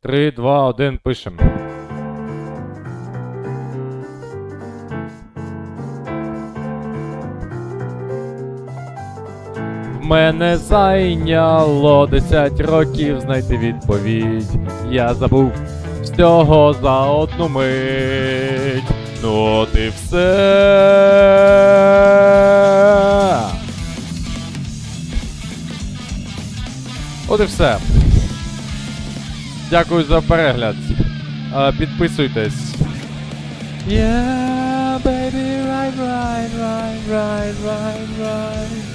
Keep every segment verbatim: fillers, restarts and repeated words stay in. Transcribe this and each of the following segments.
Три, два, один, пишем. Мене зайняло десять років знайти відповідь. Я забув всього за одну мить. Ну от і все. От і все. Дякую за перегляд. Підписуйтесь. Yeah, baby, right, right, right, right, right, right.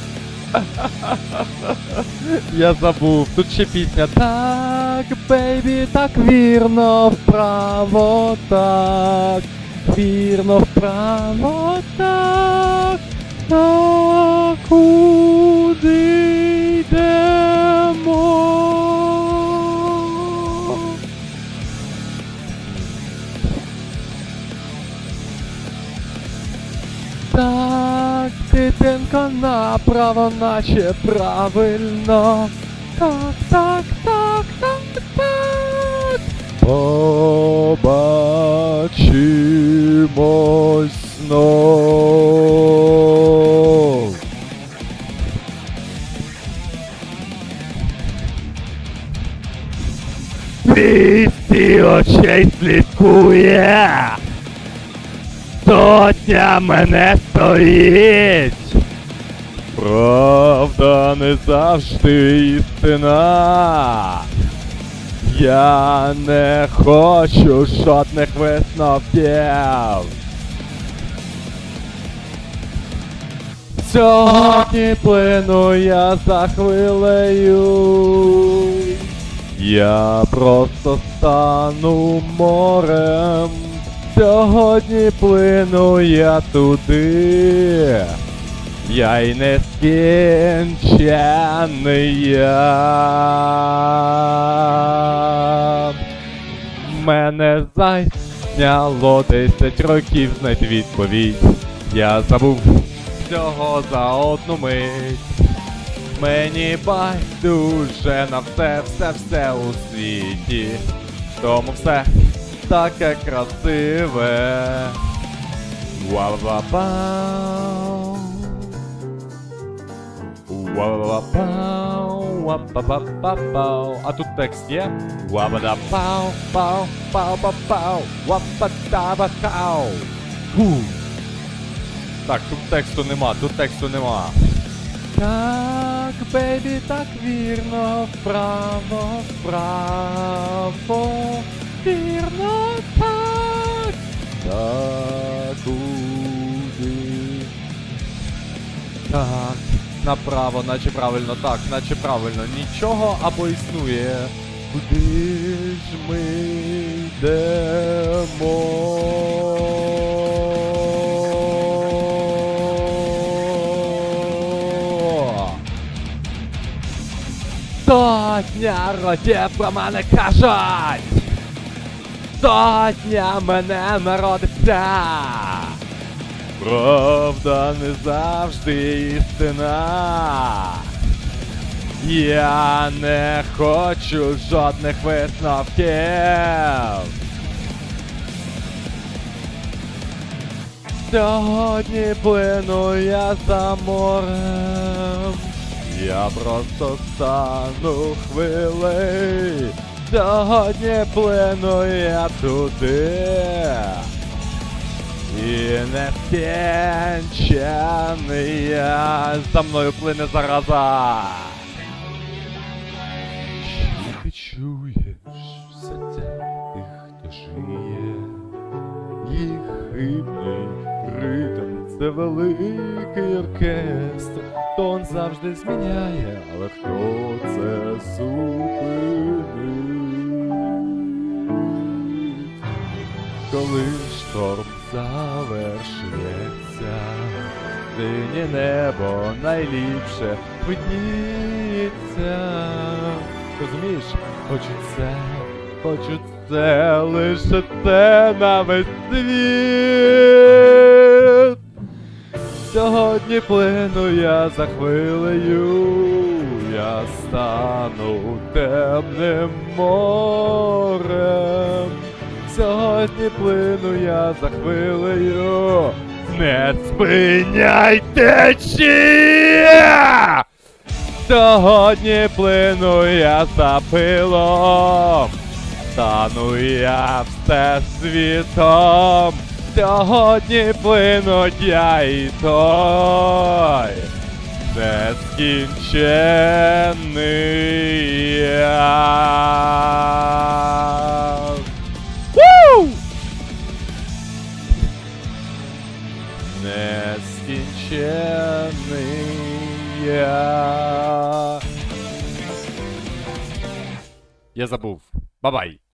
Я забув, тут ще пісня. Так, бейбі, так вірно вправо, так, вірно вправо, так, так, куди йдемо? Так, дитинко, направо, наче правильно. Так, так, так, так, так. Побачимось знов. Двісті очей слідкує. Сотня мене стоїть. Правда не завжди істина. Я не хочу жодних висновків. Сьогодні плину я за хвилею. Я просто стану морем. Сьогодні плину я туди. Я й нескінчений я. Мене зайняло десять років знайти відповідь. Я забув всього за одну мить. Мені байдуже на все, все, все у світі. Тому все таке красиве. Ва-ва-пау. Ва-ва-пау, ва-па-па-па-пау. А тут текст є? Ва-ба-да-пау, пау, пау-па-пау, ва-па-та-ба-кау. Фу. Так, тут тексту нема, тут тексту нема. Так, бейбі, так вірно, вправо, вправо, вірно, так, так, куди, так, направо, наче правильно, так, наче правильно, нічого або існує, куди ж ми йдемо? Сотня років про мене кажуть. Сотня мене народиться. Правда не завжди істина. Я не хочу жодних висновків. Сьогодні плину я за морем. Я просто стану хвилею. Сьогодні плину я туди. І нескінчений я. За мною плине зараза. Чи ти чуєш серця тих, хто жиє? Їх хибний ритм – це великий оркестр. Тон завжди зміняє, але хто це зупинить? Коли шторм завершується, синє небо найліпше видніється. Розумієш? Хочу це, хочу це, лише це на весь світ. Сьогодні плину я за хвилею, я стану темним морем. морем. Сьогодні плину я за хвилею. Не спиняй течія! Сьогодні плину я за пилом. Тану я всесвітом. Сьогодні плинуть я і той нескінчений я. Ву! Нескінчений я. Я забув. Бабай.